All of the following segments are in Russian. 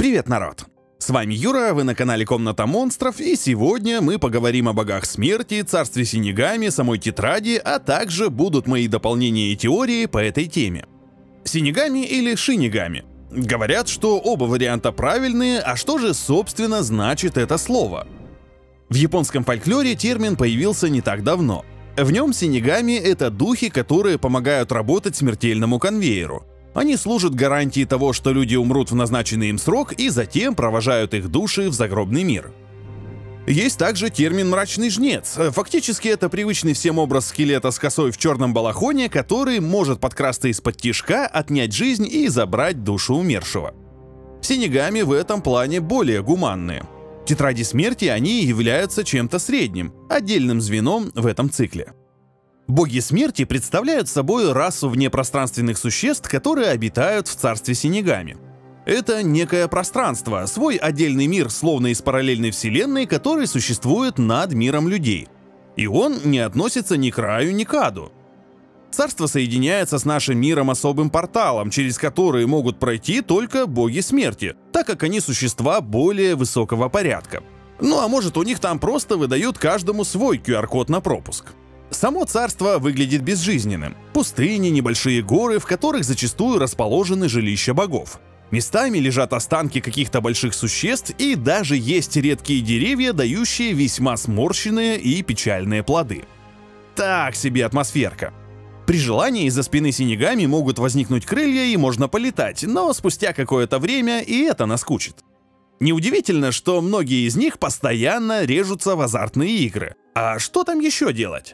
Привет, народ! С вами Юра, вы на канале Комната Монстров, и сегодня мы поговорим о богах смерти, царстве Синигами, самой тетради, а также будут мои дополнения и теории по этой теме. Синигами или Шинигами? Говорят, что оба варианта правильные, а что же собственно значит это слово? В японском фольклоре термин появился не так давно. В нем синигами — это духи, которые помогают работать смертельному конвейеру. Они служат гарантией того, что люди умрут в назначенный им срок, и затем провожают их души в загробный мир. Есть также термин «мрачный жнец». Фактически это привычный всем образ скелета с косой в черном балахоне, который может подкрасться из-под тишка, отнять жизнь и забрать душу умершего. Синигами в этом плане более гуманные. Тетради смерти они являются чем-то средним, отдельным звеном в этом цикле. Боги смерти представляют собой расу внепространственных существ, которые обитают в царстве Синигами. Это некое пространство, свой отдельный мир, словно из параллельной вселенной, который существует над миром людей. И он не относится ни к раю, ни к аду. Царство соединяется с нашим миром особым порталом, через который могут пройти только боги смерти, так как они существа более высокого порядка. Ну а может, у них там просто выдают каждому свой QR-код на пропуск. Само царство выглядит безжизненным. Пустыни, небольшие горы, в которых зачастую расположены жилища богов. Местами лежат останки каких-то больших существ, и даже есть редкие деревья, дающие весьма сморщенные и печальные плоды. Так себе атмосферка. При желании из-за спины синигами могут возникнуть крылья и можно полетать, но спустя какое-то время и это наскучит. Неудивительно, что многие из них постоянно режутся в азартные игры. А что там еще делать?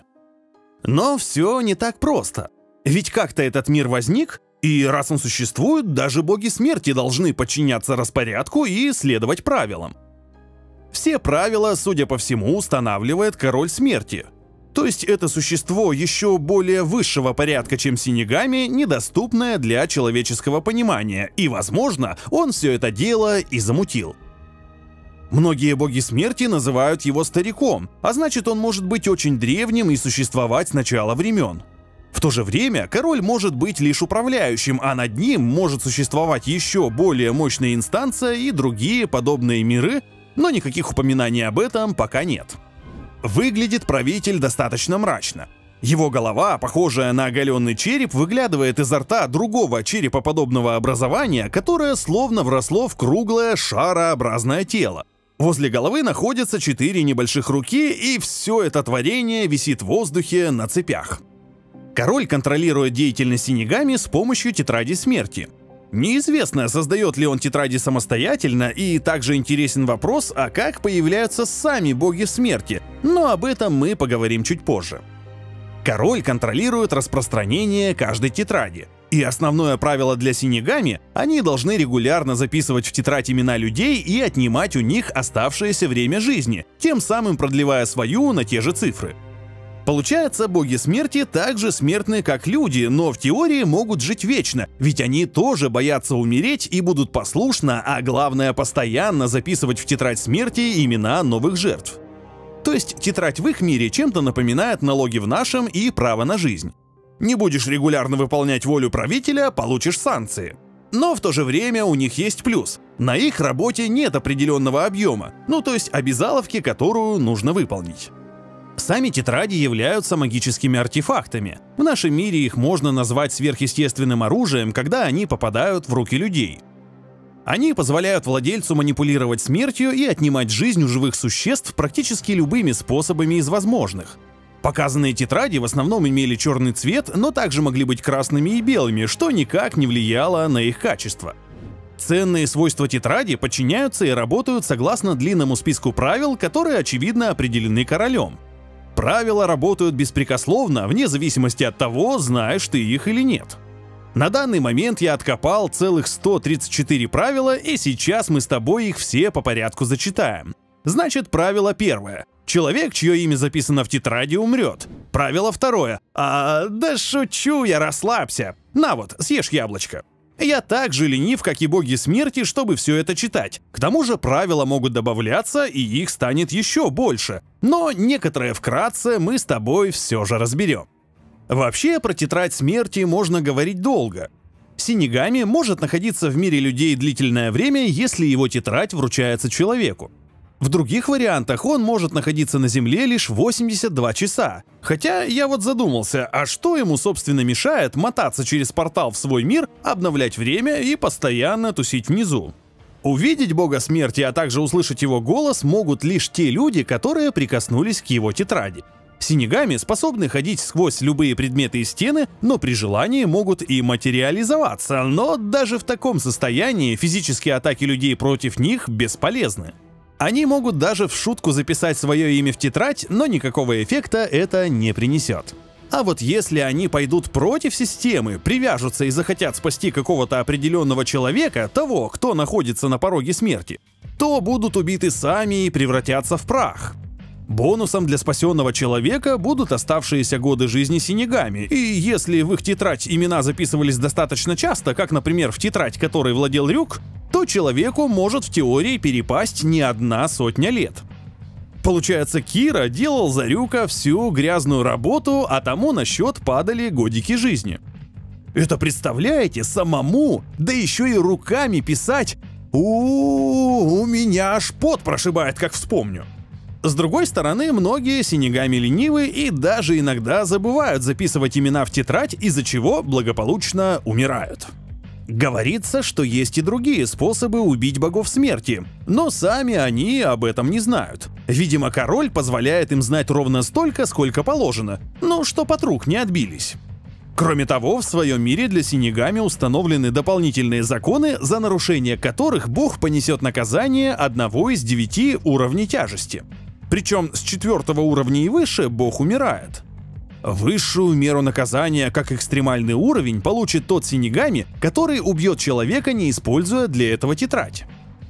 Но все не так просто. Ведь как-то этот мир возник, и раз он существует, даже боги смерти должны подчиняться распорядку и следовать правилам. Все правила, судя по всему, устанавливает король смерти. То есть это существо еще более высшего порядка, чем синигами, недоступное для человеческого понимания, и, возможно, он все это дело и замутил. Многие боги смерти называют его стариком, а значит, он может быть очень древним и существовать с начала времен. В то же время король может быть лишь управляющим, а над ним может существовать еще более мощная инстанция и другие подобные миры, но никаких упоминаний об этом пока нет. Выглядит правитель достаточно мрачно. Его голова, похожая на оголенный череп, выглядывает изо рта другого черепоподобного образования, которое словно вросло в круглое шарообразное тело. Возле головы находятся 4 небольших руки, и все это творение висит в воздухе на цепях. Король контролирует деятельность синигами с помощью тетради смерти. Неизвестно, создает ли он тетради самостоятельно, и также интересен вопрос, а как появляются сами боги смерти, но об этом мы поговорим чуть позже. Король контролирует распространение каждой тетради. И основное правило для синигами — они должны регулярно записывать в тетрадь имена людей и отнимать у них оставшееся время жизни, тем самым продлевая свою на те же цифры. Получается, боги смерти также смертны, как люди, но в теории могут жить вечно, ведь они тоже боятся умереть и будут послушно, а главное постоянно записывать в тетрадь смерти имена новых жертв. То есть тетрадь в их мире чем-то напоминает налоги в нашем и право на жизнь. Не будешь регулярно выполнять волю правителя — получишь санкции. Но в то же время у них есть плюс. На их работе нет определенного объема, то есть обязаловки, которую нужно выполнить. Сами тетради являются магическими артефактами. В нашем мире их можно назвать сверхъестественным оружием, когда они попадают в руки людей. Они позволяют владельцу манипулировать смертью и отнимать жизнь у живых существ практически любыми способами из возможных. Показанные тетради в основном имели черный цвет, но также могли быть красными и белыми, что никак не влияло на их качество. Ценные свойства тетради подчиняются и работают согласно длинному списку правил, которые очевидно определены королем. Правила работают беспрекословно, вне зависимости от того, знаешь ты их или нет. На данный момент я откопал целых 134 правила, и сейчас мы с тобой их все по порядку зачитаем. Значит, правило первое. Человек, чье имя записано в тетради, умрет. Правило второе. Да шучу я, расслабься. На вот, съешь яблочко. Я так же ленив, как и боги смерти, чтобы все это читать. К тому же правила могут добавляться, и их станет еще больше. Но некоторые вкратце мы с тобой все же разберем. Вообще, про тетрадь смерти можно говорить долго. Синигами может находиться в мире людей длительное время, если его тетрадь вручается человеку. В других вариантах он может находиться на Земле лишь 82 часа. Хотя я вот задумался, а что ему собственно мешает мотаться через портал в свой мир, обновлять время и постоянно тусить внизу? Увидеть бога смерти, а также услышать его голос могут лишь те люди, которые прикоснулись к его тетради. Синигами способны ходить сквозь любые предметы и стены, но при желании могут и материализоваться, но даже в таком состоянии физические атаки людей против них бесполезны. Они могут даже в шутку записать свое имя в тетрадь, но никакого эффекта это не принесет. А вот если они пойдут против системы, привяжутся и захотят спасти какого-то определенного человека, того, кто находится на пороге смерти, то будут убиты сами и превратятся в прах. Бонусом для спасенного человека будут оставшиеся годы жизни синигами, и если в их тетрадь имена записывались достаточно часто, как, например, в тетрадь, которой владел Рюк, то человеку может в теории перепасть не 100 лет. Получается, Кира делал за Рюка всю грязную работу, а тому на счет падали годики жизни. Это представляете, самому, да еще и руками писать? У меня аж пот прошибает, как вспомню. С другой стороны, многие синигами ленивы и даже иногда забывают записывать имена в тетрадь, из-за чего благополучно умирают. Говорится, что есть и другие способы убить богов смерти, но сами они об этом не знают. Видимо, король позволяет им знать ровно столько, сколько положено, но чтоб от рук не отбились. Кроме того, в своем мире для синигами установлены дополнительные законы, за нарушение которых бог понесет наказание одного из 9 уровней тяжести. Причем с 4 уровня и выше бог умирает. Высшую меру наказания, как экстремальный уровень, получит тот синигами, который убьет человека, не используя для этого тетрадь.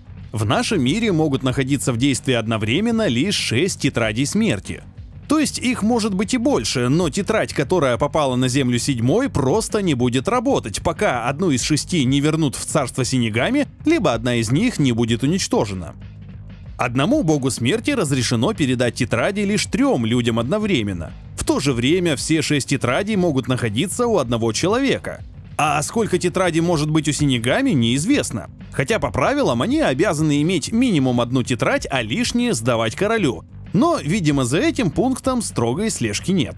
В нашем мире могут находиться в действии одновременно лишь 6 тетрадей смерти. То есть их может быть и больше, но тетрадь, которая попала на Землю 7-й, просто не будет работать, пока одну из 6 не вернут в царство синигами, либо одна из них не будет уничтожена. Одному богу смерти разрешено передать тетради лишь 3 людям одновременно. В то же время все 6 тетрадей могут находиться у одного человека. А сколько тетрадей может быть у синигами, неизвестно. Хотя по правилам они обязаны иметь минимум 1 тетрадь, а лишние сдавать королю. Но, видимо, за этим пунктом строгой слежки нет.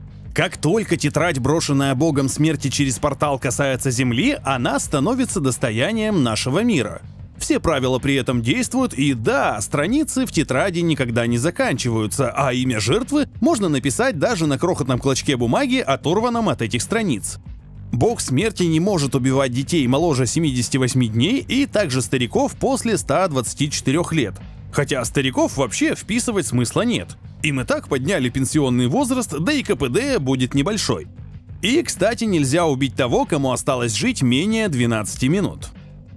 Как только тетрадь, брошенная богом смерти через портал, касается Земли, она становится достоянием нашего мира. Все правила при этом действуют, и да, страницы в тетради никогда не заканчиваются, а имя жертвы можно написать даже на крохотном клочке бумаги, оторванном от этих страниц. Бог смерти не может убивать детей моложе 78 дней и также стариков после 124 лет. Хотя стариков вообще вписывать смысла нет. Им и так подняли пенсионный возраст, да и КПД будет небольшой. И, кстати, нельзя убить того, кому осталось жить менее 12 минут.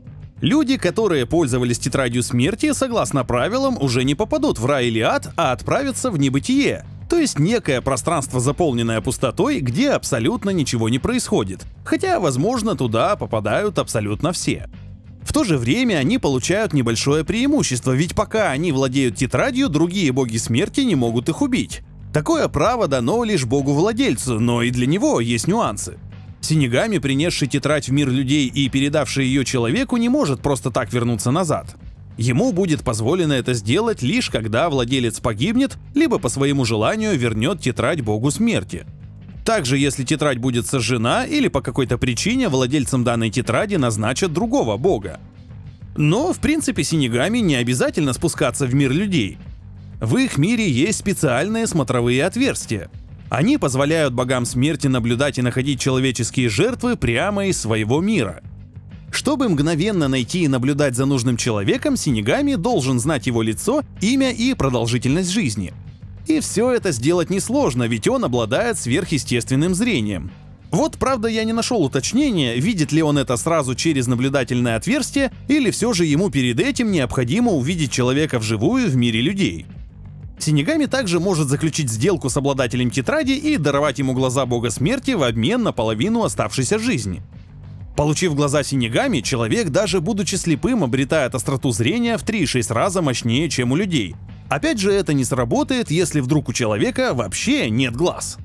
Люди, которые пользовались тетрадью смерти, согласно правилам, уже не попадут в рай или ад, а отправятся в небытие. То есть некое пространство, заполненное пустотой, где абсолютно ничего не происходит. Хотя, возможно, туда попадают абсолютно все. В то же время они получают небольшое преимущество, ведь пока они владеют тетрадью, другие боги смерти не могут их убить. Такое право дано лишь богу-владельцу, но и для него есть нюансы. Синигами, принесший тетрадь в мир людей и передавший ее человеку, не может просто так вернуться назад. Ему будет позволено это сделать лишь когда владелец погибнет, либо по своему желанию вернет тетрадь богу смерти. Также, если тетрадь будет сожжена или по какой-то причине владельцем данной тетради назначат другого бога. Но, в принципе, синигами не обязательно спускаться в мир людей. В их мире есть специальные смотровые отверстия. Они позволяют богам смерти наблюдать и находить человеческие жертвы прямо из своего мира. Чтобы мгновенно найти и наблюдать за нужным человеком, синигами должен знать его лицо, имя и продолжительность жизни. И все это сделать несложно, ведь он обладает сверхъестественным зрением. Вот, правда, я не нашел уточнения, видит ли он это сразу через наблюдательное отверстие, или все же ему перед этим необходимо увидеть человека вживую в мире людей. Синигами также может заключить сделку с обладателем тетради и даровать ему глаза бога смерти в обмен на половину оставшейся жизни. Получив глаза синигами, человек, даже будучи слепым, обретает остроту зрения в 3-6 раза мощнее, чем у людей. Опять же, это не сработает, если вдруг у человека вообще нет глаз.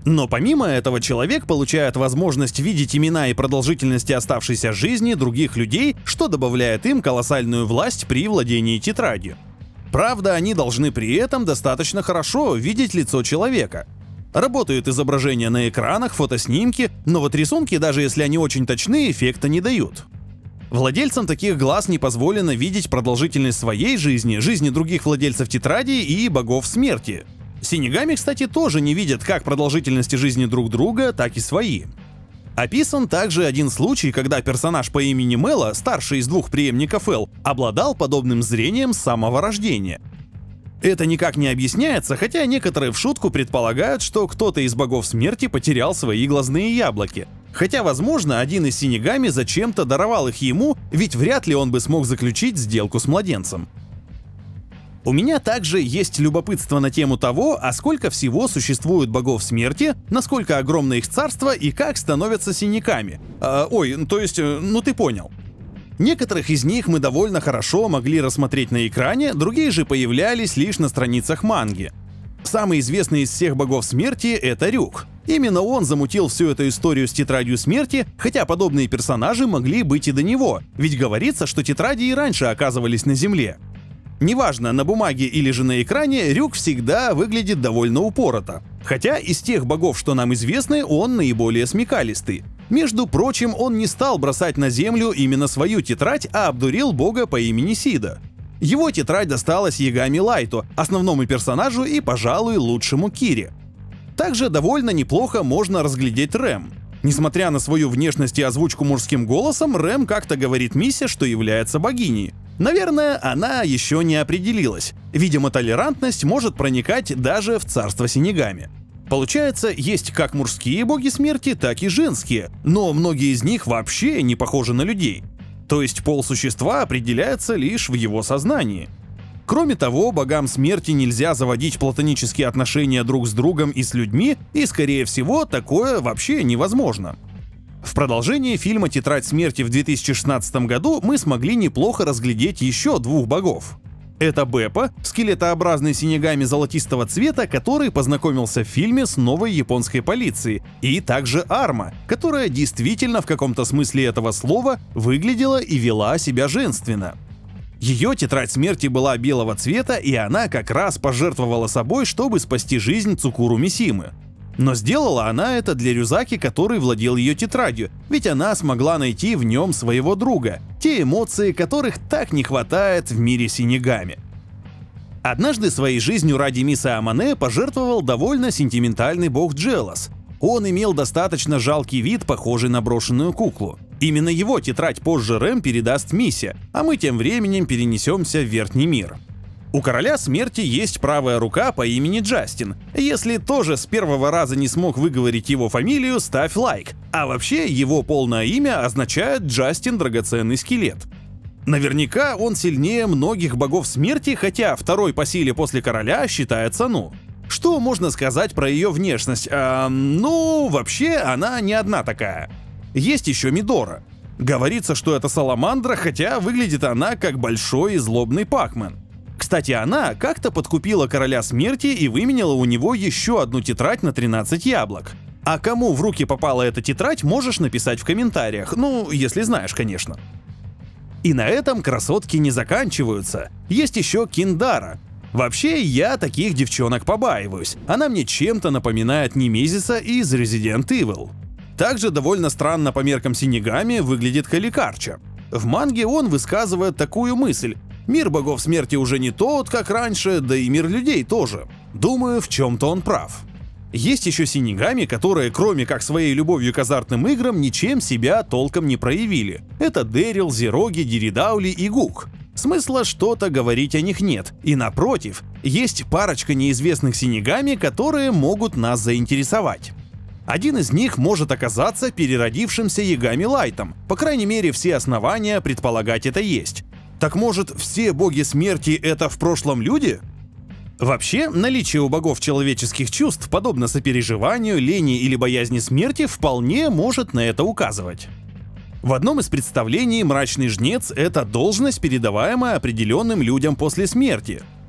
Но помимо этого человек получает возможность видеть имена и продолжительности оставшейся жизни других людей, что добавляет им колоссальную власть при владении тетрадью. Правда, они должны при этом достаточно хорошо видеть лицо человека. Работают изображения на экранах, фотоснимки, но вот рисунки, даже если они очень точны, эффекта не дают. Владельцам таких глаз не позволено видеть продолжительность своей жизни, жизни других владельцев тетради и богов смерти. Синигами, кстати, тоже не видят как продолжительности жизни друг друга, так и свои. Описан также один случай, когда персонаж по имени Мела, старший из двух преемников Эл, обладал подобным зрением с самого рождения. Это никак не объясняется, хотя некоторые в шутку предполагают, что кто-то из богов смерти потерял свои глазные яблоки. Хотя, возможно, один из синигами зачем-то даровал их ему, ведь вряд ли он бы смог заключить сделку с младенцем. У меня также есть любопытство на тему того, а сколько всего существует богов смерти, насколько огромно их царство и как становятся синяками. Ну ты понял. Некоторых из них мы довольно хорошо могли рассмотреть на экране, другие же появлялись лишь на страницах манги. Самый известный из всех богов смерти — это Рюк. Именно он замутил всю эту историю с тетрадью смерти, хотя подобные персонажи могли быть и до него, ведь говорится, что тетради и раньше оказывались на Земле. Неважно, на бумаге или же на экране, Рюк всегда выглядит довольно упорото. Хотя из тех богов, что нам известны, он наиболее смекалистый. Между прочим, он не стал бросать на землю именно свою тетрадь, а обдурил бога по имени Сида. Его тетрадь досталась Ягами Лайту, основному персонажу и, пожалуй, лучшему Кире. Также довольно неплохо можно разглядеть Рэм. Несмотря на свою внешность и озвучку мужским голосом, Рэм как-то говорит Мисе, что является богиней. Наверное, она еще не определилась. Видимо, толерантность может проникать даже в царство синигами. Получается, есть как мужские боги смерти, так и женские, но многие из них вообще не похожи на людей. То есть пол существа определяется лишь в его сознании. Кроме того, богам смерти нельзя заводить платонические отношения друг с другом и с людьми, и, скорее всего, такое вообще невозможно. В продолжении фильма «Тетрадь смерти» в 2016 году мы смогли неплохо разглядеть еще двух богов. Это Беппа, скелетообразный синигами золотистого цвета, который познакомился в фильме с новой японской полицией, и также Арма, которая действительно в каком-то смысле этого слова выглядела и вела себя женственно. Ее тетрадь смерти была белого цвета, и она как раз пожертвовала собой, чтобы спасти жизнь Цукуру Мисимы. Но сделала она это для Рюзаки, который владел ее тетрадью, ведь она смогла найти в нем своего друга, те эмоции, которых так не хватает в мире синигами. Однажды своей жизнью ради Миса Амане пожертвовал довольно сентиментальный бог Джелос. Он имел достаточно жалкий вид, похожий на брошенную куклу. Именно его тетрадь позже Рэм передаст Мисе, а мы тем временем перенесемся в Верхний мир. У Короля Смерти есть правая рука по имени Джастин. Если тоже с первого раза не смог выговорить его фамилию, ставь лайк. А вообще, его полное имя означает «Джастин Драгоценный Скелет». Наверняка он сильнее многих богов смерти, хотя второй по силе после Короля считается Ну. Что можно сказать про ее внешность? Вообще, она не одна такая. Есть еще Мидора. Говорится, что это саламандра, хотя выглядит она как большой и злобный Пакмен. Кстати, она как-то подкупила Короля Смерти и выменяла у него еще одну тетрадь на 13 яблок. А кому в руки попала эта тетрадь, можешь написать в комментариях, если знаешь, конечно. И на этом красотки не заканчиваются. Есть еще Киндара. Вообще, я таких девчонок побаиваюсь. Она мне чем-то напоминает Немезиса из Resident Evil. Также довольно странно по меркам синигами выглядит Халикарча. В манге он высказывает такую мысль: мир богов смерти уже не тот, как раньше, да и мир людей тоже. Думаю, в чем-то он прав. Есть еще синигами, которые, кроме как своей любовью к азартным играм, ничем себя толком не проявили. Это Дэрил, Зироги, Диридаули и Гук. Смысла что-то говорить о них нет, и напротив, есть парочка неизвестных синигами, которые могут нас заинтересовать. Один из них может оказаться переродившимся Ягами Лайтом, по крайней мере, все основания предполагать это есть. Так может, все боги смерти — это в прошлом люди? Вообще, наличие у богов человеческих чувств, подобно сопереживанию, лени или боязни смерти, вполне может на это указывать. В одном из представлений мрачный жнец — это должность, передаваемая определенным людям после смерти.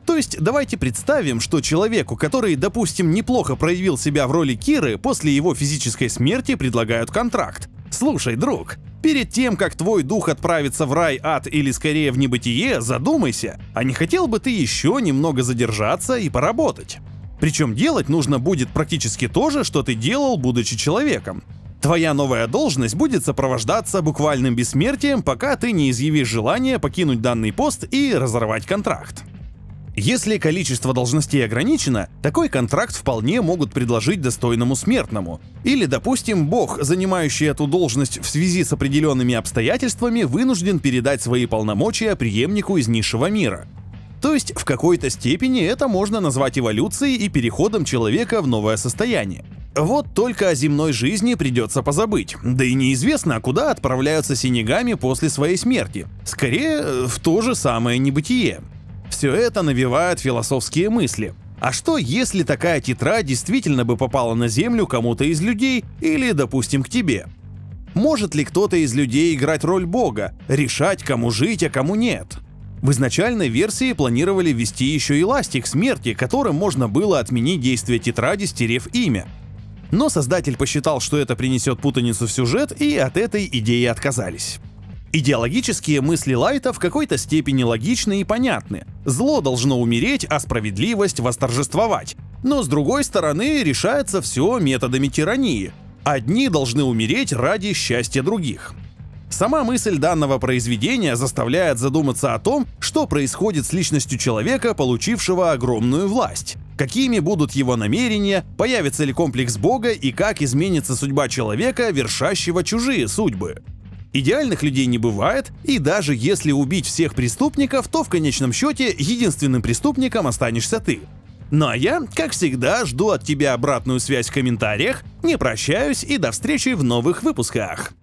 То есть давайте представим, что человеку, который, допустим, неплохо проявил себя в роли Киры, после его физической смерти предлагают контракт. Слушай, друг, перед тем, как твой дух отправится в рай, ад или скорее в небытие, задумайся, а не хотел бы ты еще немного задержаться и поработать? Причем делать нужно будет практически то же, что ты делал, будучи человеком. Твоя новая должность будет сопровождаться буквальным бессмертием, пока ты не изъявишь желание покинуть данный пост и разорвать контракт. Если количество должностей ограничено, такой контракт вполне могут предложить достойному смертному. Или, допустим, бог, занимающий эту должность в связи с определенными обстоятельствами, вынужден передать свои полномочия преемнику из низшего мира. То есть, в какой-то степени это можно назвать эволюцией и переходом человека в новое состояние. Вот только о земной жизни придется позабыть, да и неизвестно, куда отправляются синегами после своей смерти. Скорее, в то же самое небытие. Все это навевает философские мысли. А что, если такая тетрадь действительно бы попала на Землю кому-то из людей или, допустим, к тебе? Может ли кто-то из людей играть роль Бога, решать, кому жить, а кому нет? В изначальной версии планировали ввести еще и ластик смерти, которым можно было отменить действие тетради, стерев имя. Но создатель посчитал, что это принесет путаницу в сюжет, и от этой идеи отказались. Идеологические мысли Лайта в какой-то степени логичны и понятны. Зло должно умереть, а справедливость восторжествовать. Но с другой стороны, решается все методами тирании. Одни должны умереть ради счастья других. Сама мысль данного произведения заставляет задуматься о том, что происходит с личностью человека, получившего огромную власть. Какими будут его намерения, появится ли комплекс Бога и как изменится судьба человека, вершащего чужие судьбы. Идеальных людей не бывает, и даже если убить всех преступников, то в конечном счете единственным преступником останешься ты. Ну а я, как всегда, жду от тебя обратную связь в комментариях, не прощаюсь и до встречи в новых выпусках.